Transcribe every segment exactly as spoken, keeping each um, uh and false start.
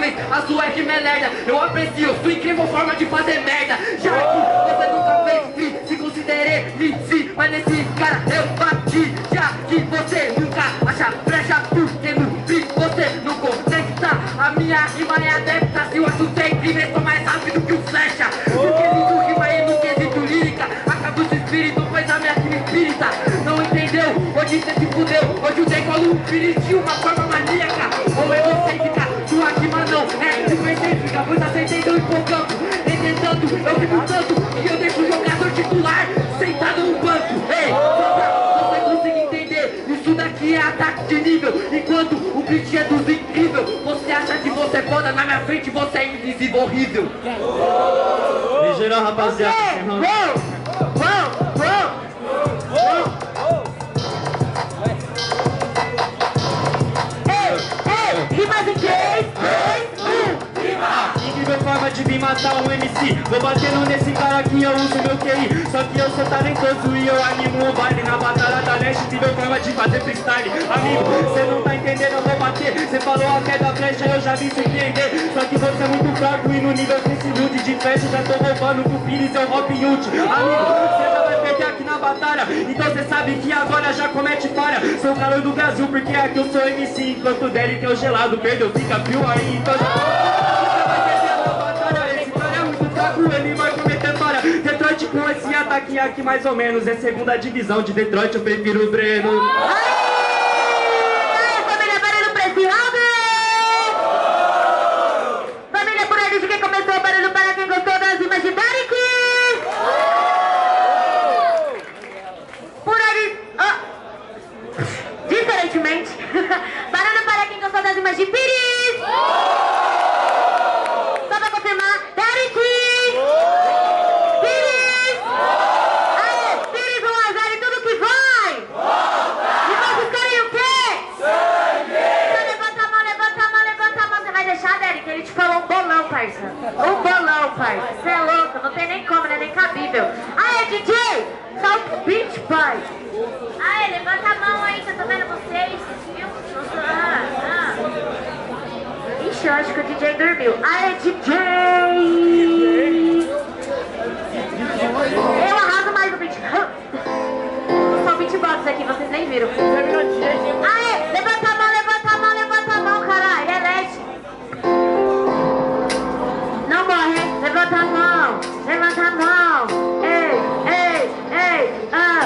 incríveis, a sua é que melerda. Eu aprecio sua incrível forma de fazer merda. Já que você nunca fez free, se considere M C, mas nesse cara eu bati. Já que você nunca acha brecha, porque no free você não conecta. A minha rima é adepta, se eu acho que é incrível, sou mais rápido que o flecha. No quesito rima e no quesito lírica, acabo de espírito, pois a minha rima espírita. Não entendeu? Hoje cê se fudeu, hoje o decolo um filho de uma forma maníaca ou egocêntrica. Sua rima não é supercêntrica, pois acertei do hipocampo. Entretanto, eu fico tanto que eu deixo o jogador titular sentado no banco. Ei, só pra você conseguir entender, isso daqui é ataque de nível. Enquanto o beat é dos incrível, você acha que você é foda, na minha frente você é invisível, horrível. Em geral, rapaziada, Uou, uou, uou. Rimas em três, dois, um, rima! Incrível forma de me matar um M C. Vou batendo nesse cara que eu uso meu Q I. Só que eu sou talentoso e eu animo o baile. Na batalha da leste, incrível forma de fazer freestyle. Amigo, cê não tá entendendo, eu vou bater. Cê falou a queda flecha, eu já vim surpreender. Só que você é muito fraco e no nível desse nude de flecha já tô roubando com o Pires, é o Robin Hood. Amigo, cê já vai perder aqui na batalha. Então cê sabe que agora já comete falha. Sou o calor do Brasil porque aqui eu sou M C. Enquanto o Derek é o gelado, perdeu, fica frio aí. Então já você vai perder na batalha. Esse cara é muito fraco, ele vai cometer falha. Detroit com esse ataque aqui mais ou menos é segunda divisão de Detroit, eu prefiro o Breno. Família, barulho pra esse round! Família, por aí de quem começou, barulho para quem gostou das rimas de Derek! Por aí... Oh. Diferentemente, barulho para quem gostou das rimas de Pires! Só pra confirmar, Derek! Pires! Aê, Pires, um a zero e tudo que vai! E vocês querem o quê? Sangue! Então levanta a mão, levanta a mão, levanta a mão. Você vai deixar, Derek? Ele te falou um bolão, parça. Um bolão, parça. Você é louco, não tem nem como, não é nem cabível. Aê, D J! Solta o beat, pai! Aê, levanta a mão aí, que eu tô vendo vocês, viu? Ah, ah. Ixi, eu acho que o D J dormiu. Aê, D J! Eu arraso mais o beat. Só o beatbox aqui, vocês nem viram. Aê, levanta a mão, levanta a mão, levanta a mão, caralho. É leste. Não morre, levanta a mão, levanta a mão. Ei, ei, ei, ah.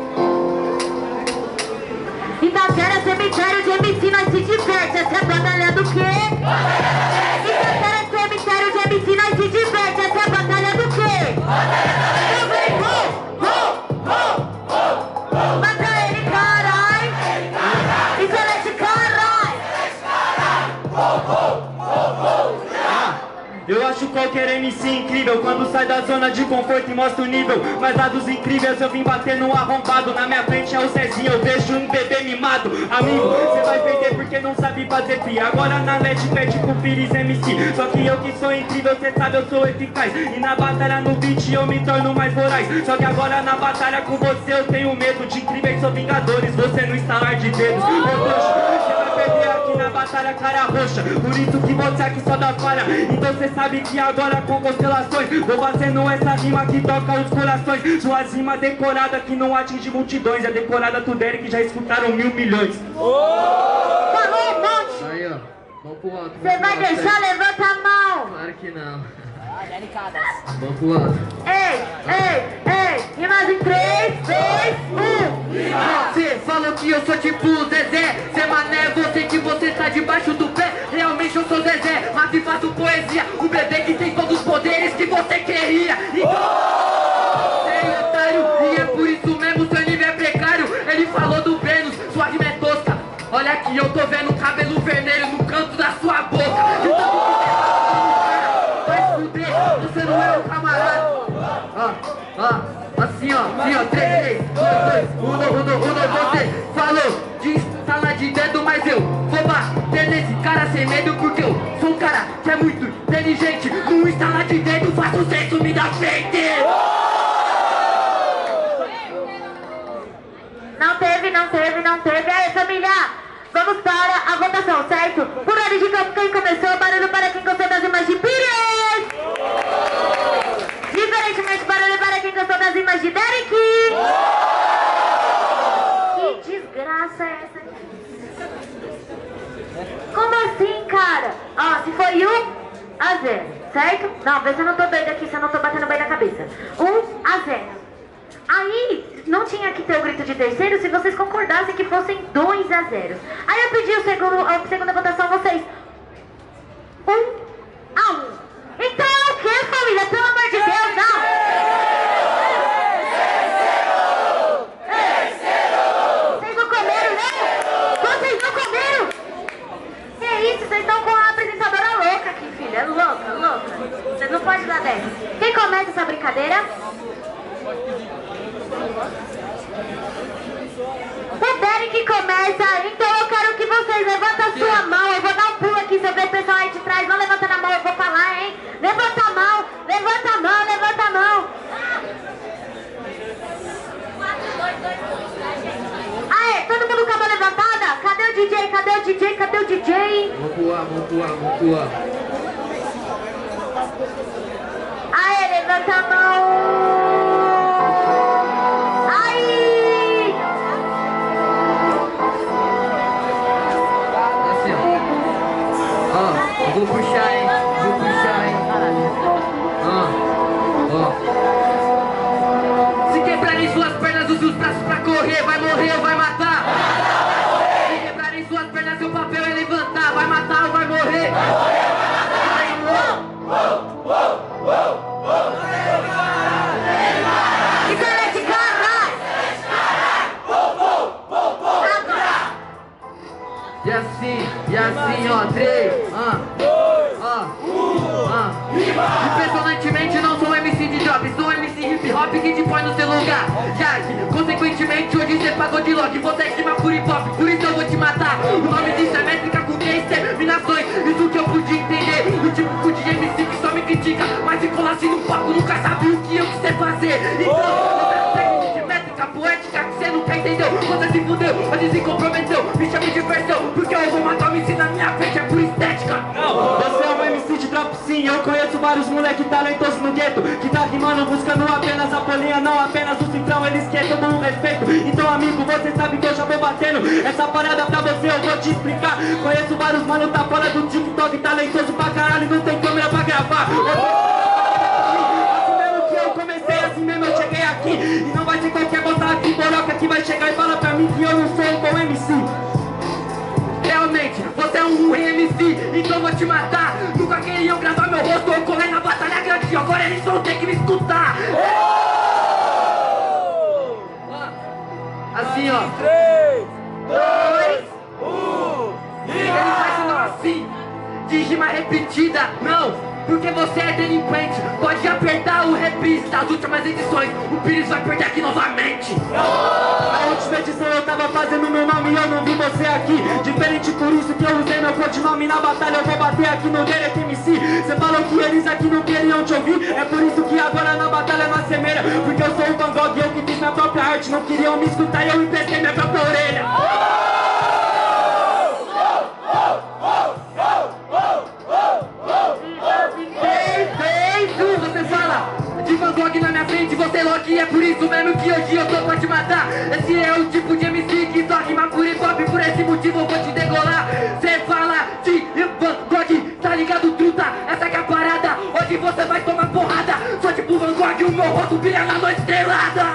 Itaquera, cemitério de M C, nós se diverte. Essa é batalha do quê? Itaquera, cemitério de M C, nós se diverte. Essa é batalha do quê? Eu venho, vou, vou, vou, vou. Mata ele, carai. E celeste, carai. Vou, vou, vou, vou. Eu acho qualquer M C incrível quando sai da zona de conforto e mostra o nível. Mas lá dos incríveis eu vim bater no arrombado. Na minha frente é o Zezinho, eu vejo um bebê mimado. Amigo, você vai perder porque não sabe fazer pi. Agora na L E D perde com Pires M C. Só que eu que sou incrível, cê sabe eu sou eficaz. E na batalha no beat eu me torno mais voraz. Só que agora na batalha com você eu tenho medo. De incríveis sou vingadores, você no estalar de dedos. Ô trouxa, você vai perder aqui na batalha cara roxa. Por isso que você aqui só dá falha. Então você sabe que agora com constelações vou fazendo essa rima que toca os corações. Suas rimas decoradas que não atinge multidões. É decorada tu Derek que já escutaram mil milhões. Falou um monte. Aí, ó. Vamos pro alto. Você vai deixar? Levanta a mão. Claro que não. Vamos pro alto. Ei, ei, ei. Rimas em três, dois, um. Você falou que eu sou tipo o Zezé. Zé Mané, você que você tá debaixo do pé. Realmente eu sou Zezé, mas e faço poesia. O bebê que tem todos os poderes que você queria. Então, você é otário. E é por isso mesmo seu nível é precário. Ele falou do Vênus, sua rima é tosca. Olha aqui, eu tô vendo o cabelo vermelho no canto da sua boca. Então, vai fuder, você não é o camarada. Ó, ó, assim ó, assim ó, três, três, dois, dois, um, um, um, um, você falou de sala de dedo, mas eu vou bater nesse cara sem medo, porque eu sou um cara que é muito inteligente. No instalar de dedo, faço senso, me dá frente. Não teve, não teve, não teve. Aí, família, vamos para a votação, certo? Por ordem de quem começou, barulho para quem gostou das imagens de Pires! Diferentemente, barulho para quem gostou das imagens de Derek! Que desgraça é essa aqui? Como assim, cara? Ó, se foi um a zero, certo? Não, vê se eu não tô doida aqui, se eu não tô batendo bem na cabeça. um a zero. Aí, não tinha que ter o grito de terceiro se vocês concordassem que fossem dois a zero. Aí eu pedi o segundo, a segunda votação a vocês. um a um. Então é o que, família? Pelo amor de Deus, não! Vocês não comeram, né? Vocês não comeram? Que isso? Vocês estão com a apresentadora louca aqui, filha. É louca, louca. Vocês não podem dar dessa. Quem começa essa brincadeira? O Derek começa, então eu quero que vocês levantem a sua mão. Eu vou dar um pulo aqui, se eu ver o pessoal aí de trás não levantando a mão, eu vou falar, hein? Levanta a mão, levanta a mão, levanta a mão. Aê, todo mundo com a mão levantada? Cadê o D J? Cadê o D J? Cadê o D J? Vamos pular, vamos pular, vamos pular. Aê, levanta a mão. Vou puxar, hein? Vou puxar, hein? Ah, ó. Se quebrarem suas pernas, use os braços pra correr. Vai morrer ou vai matar? Se quebrarem suas pernas, seu papel é levantar. Vai matar ou vai morrer? E assim, e assim, ó, três, ah, ah, ah. Impressionantemente não sou M C de drop, sou M C hip hop que te põe no seu lugar. Já que, consequentemente, hoje você pagou de lock, você é clima por hip hop, por isso eu vou te matar. O nome disso é métrica com três terminações, isso que eu pude entender. O tipo de M C que só me critica, mas se colar assim no palco nunca sabe o que eu sei fazer. Então, eu peço técnica de métrica poética que você nunca entendeu. Você se fudeu, você se comprometeu, me chame de versão, porque eu vou matar o M C na minha frente, é por estética. Não, você é um M C de drop sim, eu conheço vários moleque talentosos no gueto, que tá rimando buscando apenas a polinha, não apenas o cifrão, eles querem todo um respeito. Então amigo, você sabe que eu já vou batendo essa parada pra você, eu vou te explicar. Conheço vários mano, tá fora do TikTok, talentoso pra caralho, não tem câmera pra gravar. Assim mesmo que eu comecei, assim mesmo eu cheguei aqui, e não vai ser qualquer botar aqui, boroca que vai chegar e fala pra mim que eu não sou um bom M C. Realmente, você é um ruim M C, então vou te matar. Nunca queriam gravar meu rosto, eu colei na batalha grande, agora eles vão ter que me escutar. Assim, ó. três, dois, um, ele faz não assim, de rima repetida, não. Porque você é delinquente, pode apertar o reprise das últimas edições. O Pires vai perder aqui novamente. Na última edição eu tava fazendo meu nome e eu não vi você aqui. Diferente por isso que eu usei meu codinome na batalha. Eu vou bater aqui no Derek M C. Você falou que eles aqui não queriam te ouvir, é por isso que agora na batalha não semeira. Porque eu sou o Van Gogh e eu que fiz minha própria arte. Não queriam me escutar e eu emprestei minha própria orelha. De Van Gogh na minha frente, você logo, e é por isso mesmo que hoje eu tô pra te matar. Esse é o tipo de M C que só rima por hip hop, por esse motivo eu vou te degolar. Cê fala de Van Gogh, tá ligado, truta? Essa que é a parada, hoje você vai tomar porrada. Sou tipo Van Gogh e o meu rosto brilha na noite estrelada.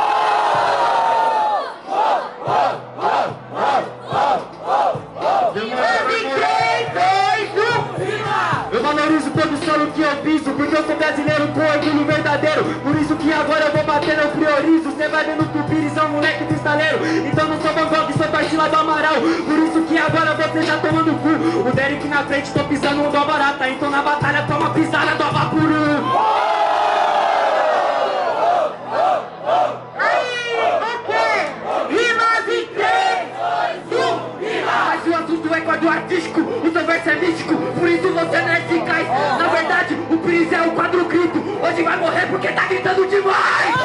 Eu valorizo todo solo que eu piso, porque eu sou brasileiro com orgulho verdadeiro. Por isso que agora eu vou bater, eu priorizo. Cê vai vendo que o Pires é um moleque do estaleiro. Então não sou Van Gogh, sou Tarsila do Amaral. Por isso que agora você já toma no cu. O Derek na frente, tô pisando um dó barata. Então na batalha toma pisada do Avapuru. Do artístico, o seu verso é místico, por isso você não é eficaz. Na verdade, o Pires é o quadro grito, hoje vai morrer porque tá gritando demais.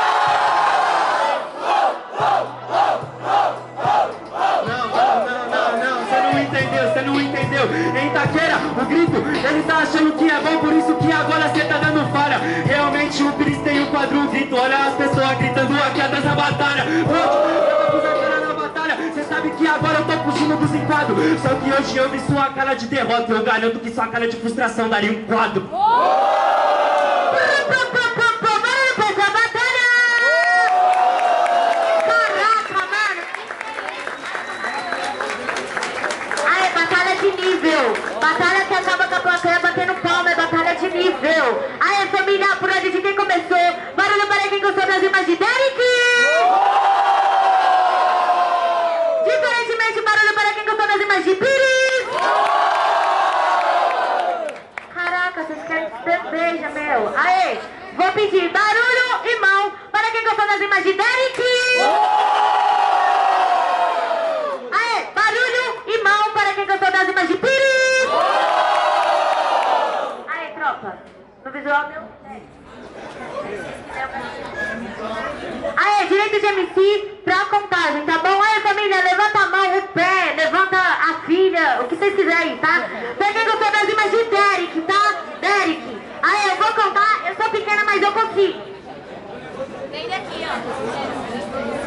Não, não, não, não, entendeu? Em Itaquera, o grito, ele tá achando que é bom, por isso que agora cê tá dando falha. Realmente o Pires tem um quadro, um grito, olha as pessoas gritando aqui atrás da batalha. Eu tô com na batalha, cê sabe que agora eu tô fugindo dos enquadros. Só que hoje eu vi sua cara de derrota, eu garanto que sua cara de frustração daria um quadro. Batalha que acaba com a plateia batendo palma, é batalha de nível. Aí, família, por onde de quem começou? Barulho para quem gostou das rimas de Derek! Diferentemente, barulho para quem gostou das rimas de Pires! Caraca, vocês querem que cerveja, meu. Aí, vou pedir barulho e mão para quem gostou das rimas de Derek! Aí, barulho e mão para quem gostou das rimas de Pires! No visual meu. Aê, direito de M C pra contagem, tá bom? Aê, família, levanta a mão, o pé, levanta a filha, o que vocês quiserem, tá? Pra quem gostou das rimas de Derek, tá? Derek. Aê, eu vou contar, eu sou pequena, mas eu consigo. Vem daqui, ó.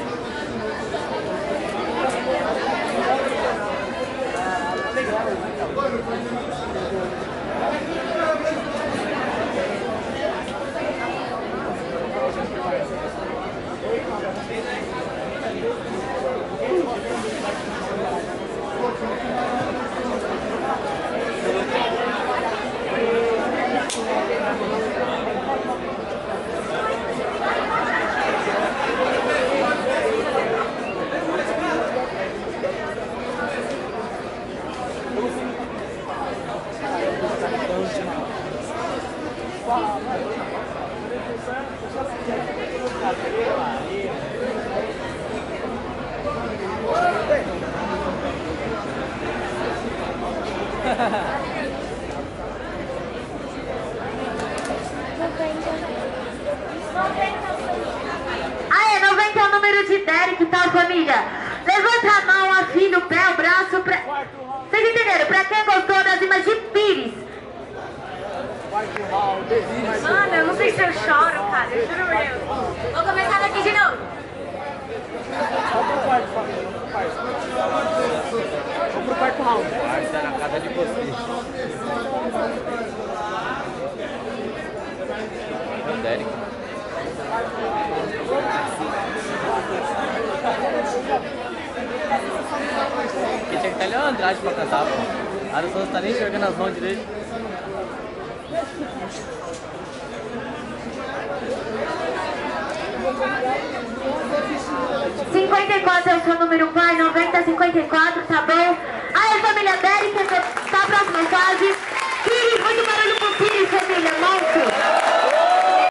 Aê, noventa é o número de Derek, tá, família? Levanta a mão, a filha, o pé, o braço, pra... Vocês entenderam? Pra quem gostou das rimas de Pires? Mano, eu não sei se eu choro, cara, eu juro por Deus. Vou começar daqui de novo. Vamos pro quarto round. Quarto é na casa de vocês. É o Derek. Quem tinha que estar ali é o Andrade pra cantar, pô. A Ara Souza tá nem enxergando as mãos direito. cinquenta e quatro é o seu número, pai. noventa, cinquenta e quatro, tá bom? Aí, família Derek, tá a próxima fase. Pires, muito barulho pro Pires, família. Monstro.